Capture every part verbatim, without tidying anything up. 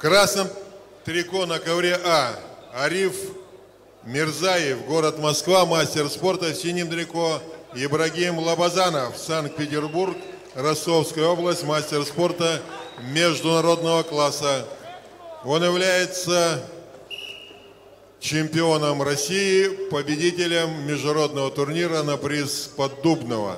красном трико на ковре А Ариф Мирзаев, город Москва, мастер спорта. В синем трико Ибрагим Лабазанов, Санкт-Петербург, Ростовская область, мастер спорта международного класса. Он является чемпионом России, победителем международного турнира на приз Поддубного.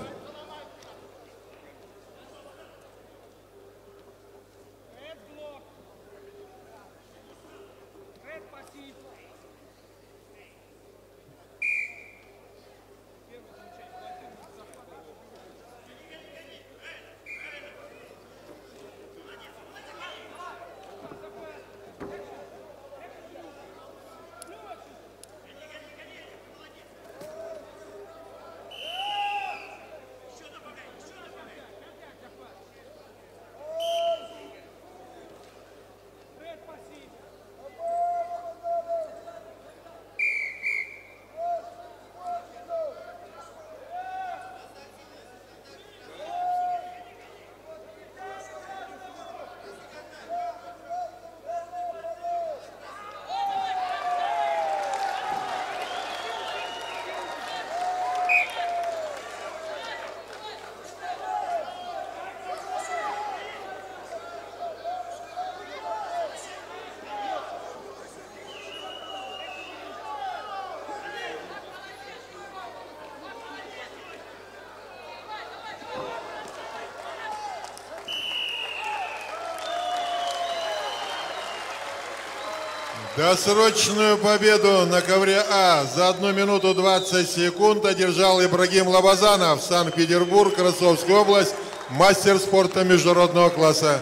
Досрочную победу на ковре А за одну минуту двадцать секунд одержал Ибрагим Лабазанов, Санкт-Петербург, Ростовская область, мастер спорта международного класса.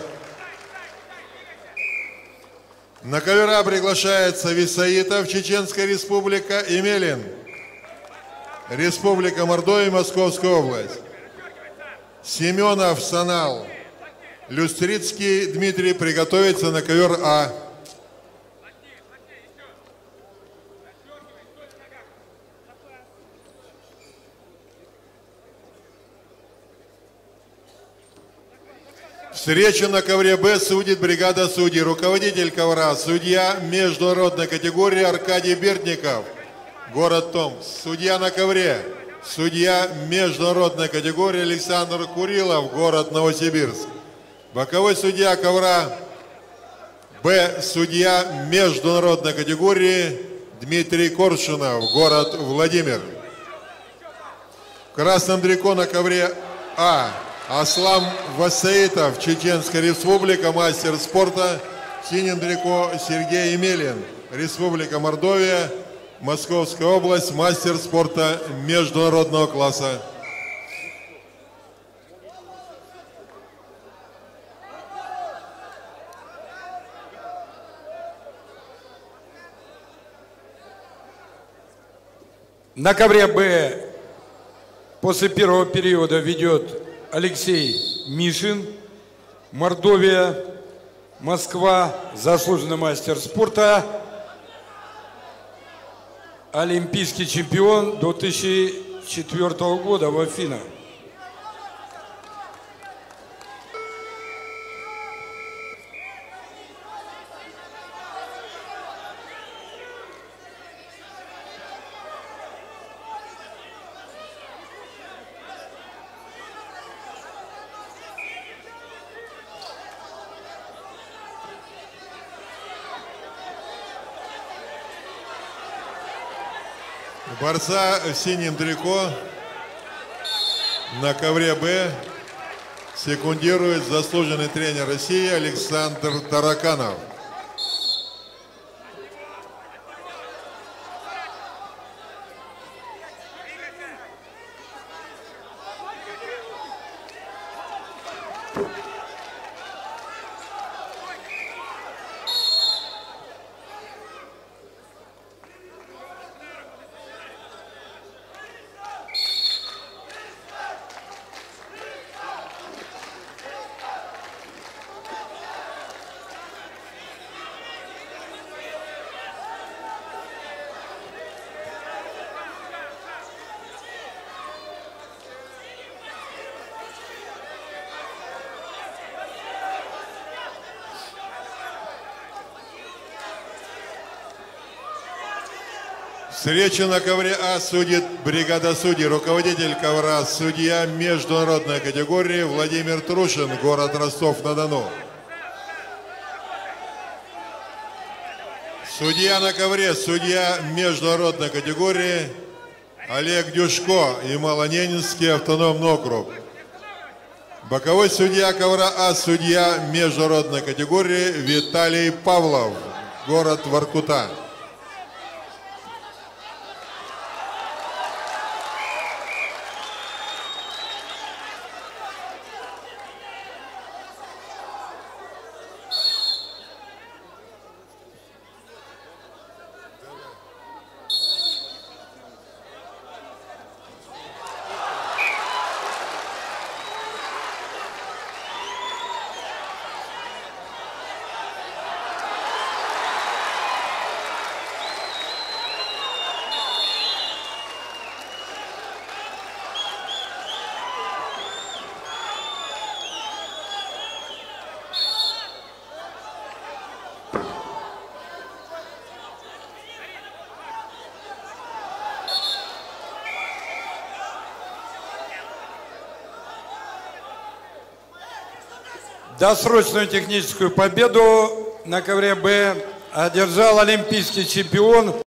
На ковер А приглашается Висаитов, Чеченская республика, Емелин, Республика Мордовия, Московская область. Семенов Санал, Люстрицкий Дмитрий приготовится на ковер А. Встречу на ковре Б судит бригада судей. Руководитель ковра, судья международной категории Аркадий Бертников, город Томск. Судья на ковре, судья международной категории Александр Курилов, город Новосибирск. Боковой судья ковра Б, судья международной категории Дмитрий Коршунов, город Владимир. В красном трико на ковре А Аслам Васаитов, Чеченская республика, мастер спорта. В синем трико Сергей Емелин, Республика Мордовия, Московская область, мастер спорта международного класса. На ковре Б после первого периода ведет Алексей Мишин, Мордовия, Москва, заслуженный мастер спорта, олимпийский чемпион две тысячи четвёртого года в Афинах. Борца в синем трико на ковре Б секундирует заслуженный тренер России Александр Тараканов. Встречу на ковре А судит бригада судей. Руководитель ковра, судья международной категории Владимир Трушин, город Ростов-на-Дону. Судья на ковре, судья международной категории Олег Дюшко, Ямало-Ненецкий автономный округ. Боковой судья ковра А, судья международной категории Виталий Павлов, город Воркута. Досрочную техническую победу на ковре Б одержал олимпийский чемпион